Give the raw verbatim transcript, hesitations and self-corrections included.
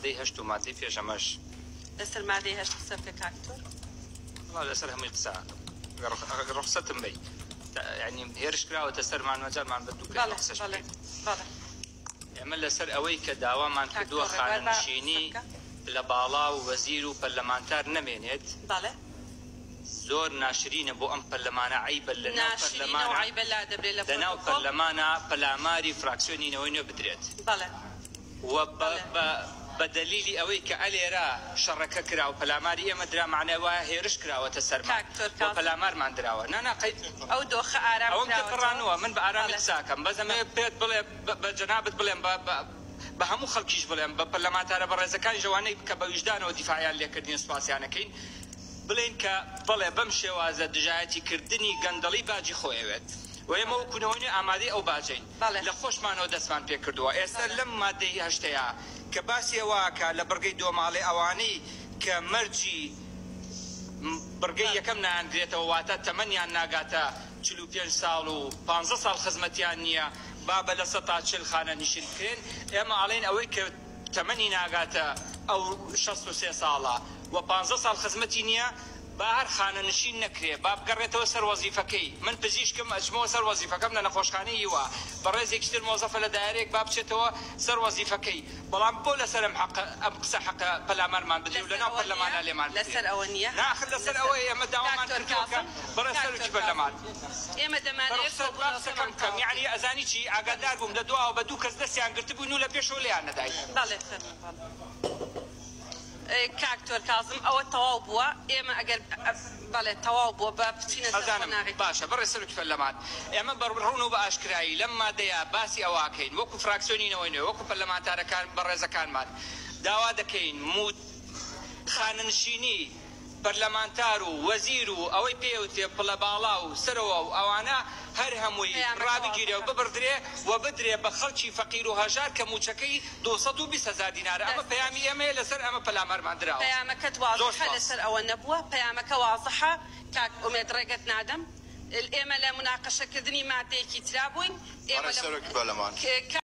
مادەی هەشت و مادەی پێشەمەش لەسەر مادەی هەشت قسە بکە کاکتۆر. والله لەسەر هەمووی قسە ڕخسەتم بی یعنی هێرش کراوەتە سەرمان وەجارمان بە دوو کرد قسەش بکەین. ئێمە لەسەر ئەوەی کە داوامان کردووە خانەنشینی لە باڵا و وەزیر و پەرلەمانتار نەمێنێت زۆر ناشرینە بۆ ئەم پەرلەمانە عیبە لەناو پەرلەمانە پەلاماری فراکسیۆنینەوەی نوێ بدرێت و بە دەلیلی ئەوەی کە ئەلێرا شەڕەکە کرا و پەلاماری ئێمە درا معنای وایە هێرش کراوەتە سەرمان و پەلامارمان دراوە ناناقیت ئەو دۆخە ئارام ئەوم تێپەڕانەوە من بە ئارامی قساکەم بەزەمێ پێت بڵێ بە جەنابەت بڵێم بە هەموو خەڵکیش بڵێم بە پەرلەمانتارە بە ڕێزەکانی ژەوانەی کە بە ویژدانەوە دیفاعیان لێکردین سوپاسیانەکەین بڵێن کە بڵێ بەم شێوازە دژایەتیکردنی گەندەڵی باجی خۆیەوێت و ئێمە وەکوونەوەی ئامادەی ئەو باجین لە خۆشمانەوە دەستمان پێ کردووە ئێستا لەم مادەی هەشتەیە کە باسی ئەوەکە لە بڕگەی دۆماڵی ئەوانەی کە مەرجی بڕگەی یەکەم نایانگرێتەوە واتە تەمەنیان ناگاتە چل و پێنج ساڵ و پانزە ساڵ خزمەتیان نییە بابە لە سە تا چل خانە نشین بکرێن ئێمە ئاڵێن ئەوەی کە تەمەنی ناگاتە ئەو شەست و سێ ساڵە و پانزە ساڵ خزمەتی نییە با هەر خانە نشین نەکرێ با بگەڕێتەوە سەر وەزیفەکەی من پزیشکم ئەچمەوە سەر وەزیفەکەم لە نەخۆشخانەی وە بە ڕێزێکی تر مۆزەفە لە دایرێک با بچێتەوە سەر وەزیفەکەی بەڵام بۆ لەسەر ئەم قسە حەقە پەلامارمان بدرێ و لەناو پەرلەمانە لێمان لەسەر ئەوە نییە ناخر لەسەر ئەوەی ئێمە داوامان کردووە بەڕێ سەرکی پەرلەمان ئێمە دەمانێت قسەکەم بکەم یعنی ئەزانی چی ئاگادار بووم لە دواوە بە دوو کەس دەستیان گرتبوون و لە پێشەوە لێیان نەدای کاکتۆر کازم ئەوە تەواو بووە ئێمە ئەگەر بەڵێ تەواو بووە بە بچینە باشە بەڕێ سەرکی پەرلەمان ئێمە بەڕوون و بە ئاشکرایی لەم مادەیە باسی ئەوواکەین وەکو فراکسیۆنینەوەی نوێ وەکو پەرلەمانتارەکان بە ڕێزەکانمان داوا دەکەین موت خانەنشینی پەرلەمانتار و وەزیر و ئەوەی پێوتێ پڵە باڵا و سەرەوە و ئەوانە هەر هەمووی ڕابگیرێ و ببردرێ و بدرێ بە خەڵکی فەقیر و هەژار کە موچەکەی دو سەد و بیست هەزار دینارە ئەمە پەیامی ئێمەیە لەسەر ئەمە پەلامارمان دراوە پەیامەکەت واضحە لەسەر ئەوە نەبووە پەیامەکە واضحە کاک ئومێد ڕێگەت نادەم ئێمە لە مناقەشەکردنی مادەیەکی ترا بووین ئێمە